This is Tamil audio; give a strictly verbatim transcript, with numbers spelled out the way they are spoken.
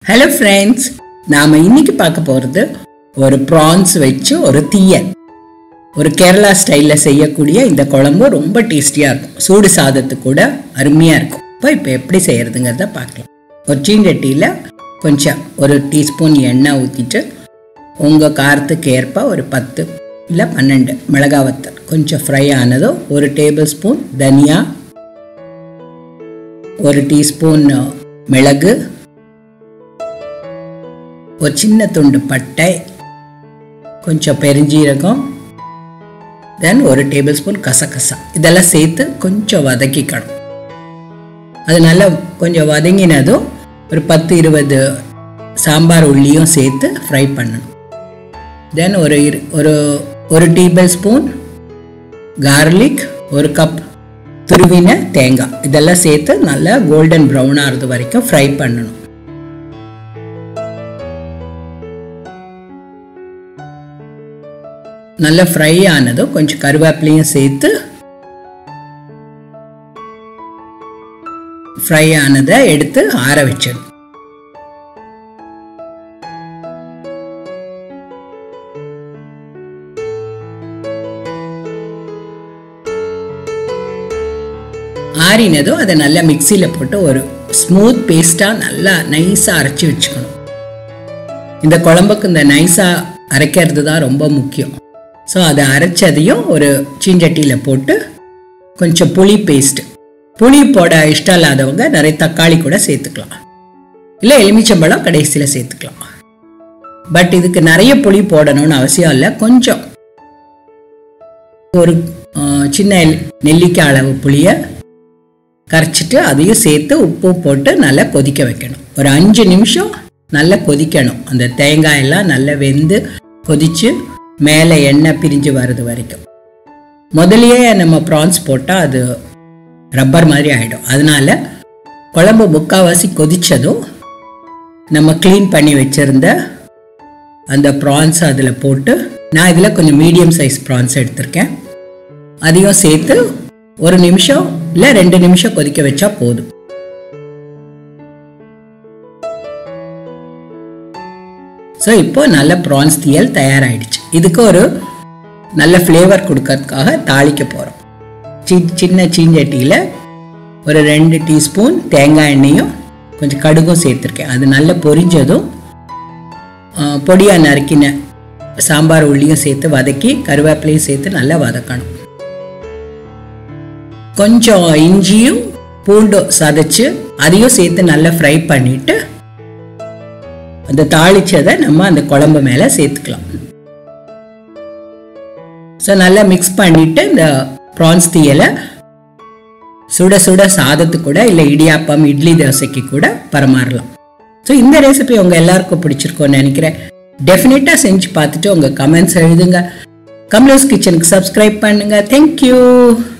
Hello friends, நாம இன்னைக்கு பார்க்க போறது ஒரு prawns வெச்சு ஒரு தீயல். ஒரு கேரளா ஸ்டைல்ல செய்யக்கூடிய இந்த குழம்பு ரொம்ப டேஸ்டியா இருக்கும். சூடு சாதத்துக்கு கூட அருமையா இருக்கும். இப்போ இப்போ எப்படி செய்யறதுங்கறத பார்க்கலாம். ஒரு சீனச்சட்டியில கொஞ்சம் ஒரு டீஸ்பூன் எண்ணெய் ஊத்திட்டு உங்க காரத்துக்கு ஏற்ப ஒரு பத்து இல்ல பன்னிரண்டு மிளகாய் வத்தல் கொஞ்சம் ஃப்ரை ஆனதோ ஒரு டேபிள் ஸ்பூன் தனியா ஒரு டீஸ்பூன் மிளகு ஒரு சின்ன துண்டு பட்டை கொஞ்சம் பெருஞ்சீரகம் தென் ஒரு டேபிள் ஸ்பூன் கசகசா இதெல்லாம் சேர்த்து கொஞ்சம் வதக்கிக்கணும். அது நல்லா கொஞ்சம் வதங்கினதும் ஒரு பத்து இருபது சாம்பார் உள்ளியும் சேர்த்து ஃப்ரை பண்ணணும். தென் ஒரு ஒரு ஒரு டேபிள் ஸ்பூன் கார்லிக் ஒரு கப் துருவின தேங்காய் இதெல்லாம் சேர்த்து நல்லா கோல்டன் ப்ரௌன் ஆகிறது வரைக்கும் ஃப்ரை பண்ணணும். நல்லா ஃப்ரை ஆனதும் கொஞ்சம் கருவேப்பிலையும் சேர்த்து ஃப்ரை ஆனதை எடுத்து ஆற வச்சிடணும். ஆறினதும் அதை நல்லா மிக்சியில போட்டு ஒரு ஸ்மூத் பேஸ்டா நல்லா நைஸா அரைச்சி வச்சுக்கணும். இந்த குழம்புக்கு இந்த நைஸா அரைக்கிறது தான் ரொம்ப முக்கியம். ஸோ அதை அரைச்சதையும் ஒரு சீஞ்சட்டியில் போட்டு கொஞ்சம் புளி பேஸ்ட் புளி போட இஷ்டம் இல்லாதவங்க நிறைய தக்காளி கூட சேர்த்துக்கலாம், இல்லை எலுமிச்சம்பழம் கடைசியில் சேர்த்துக்கலாம். பட் இதுக்கு நிறைய புளி போடணும்னு அவசியம் இல்லை. கொஞ்சம் ஒரு சின்ன நெல்லிக்காய் அளவு புளியை கரைச்சிட்டு அதையும் சேர்த்து உப்பு போட்டு நல்லா கொதிக்க வைக்கணும். ஒரு அஞ்சு நிமிஷம் நல்லா கொதிக்கணும். அந்த தேங்காயெல்லாம் நல்லா வெந்து கொதிச்சு மேலே எண்ணெய் பிரிஞ்சு வர்றது வரைக்கும். முதலையே நம்ம ப்ரான்ஸ் போட்டால் அது ரப்பர் மாதிரி ஆகிடும். அதனால குழம்பு முக்கால்வாசி கொதிச்சதும் நம்ம க்ளீன் பண்ணி வச்சுருந்த அந்த ப்ரான்ஸ் அதில் போட்டு, நான் இதில் கொஞ்சம் மீடியம் சைஸ் ப்ரான்ஸ் எடுத்திருக்கேன், அதையும் சேர்த்து ஒரு நிமிஷம் இல்லை ரெண்டு நிமிஷம் கொதிக்க வச்சா போதும். ஸோ இப்போ நல்ல ப்ரான்ஸ் தீயல் தயாராகிடுச்சு. இதுக்கு ஒரு நல்ல ஃப்ளேவர் கொடுக்கறதுக்காக தாளிக்க போகிறோம். சி சின்ன சீஞ்சட்டியில் ஒரு ரெண்டு டீஸ்பூன் தேங்காய் எண்ணெயும் கொஞ்சம் கடுகும் சேர்த்துருக்கேன். அது நல்லா பொரிஞ்சதும் பொடியாக நறுக்கின சாம்பார் உள்ளியும் சேர்த்து வதக்கி கருவேப்பிலையும் சேர்த்து நல்லா வதக்கணும். கொஞ்சம் இஞ்சியும் பூண்டும் சதைச்சு அதையும் சேர்த்து நல்லா ஃப்ரை பண்ணிட்டு அந்த தாளிச்சதை நம்ம அந்த குழம்பு மேலே சேர்த்துக்கலாம். ஸோ நல்லா மிக்ஸ் பண்ணிட்டு இந்த ப்ரான்ஸ் தீயலை சுட சுட சாதத்துக்கு கூட இல்லை இடியாப்பம் இட்லி தோசைக்கு கூட பரிமாறலாம். ஸோ இந்த ரெசிபி உங்கள் எல்லாருக்கும் பிடிச்சிருக்கோன்னு நினைக்கிறேன். டெஃபினட்டாக செஞ்சு பார்த்துட்டு உங்கள் கமெண்ட்ஸ் எழுதுங்க. கம்லோஸ் கிச்சனுக்கு சப்ஸ்கிரைப் பண்ணுங்க. தேங்க்யூ.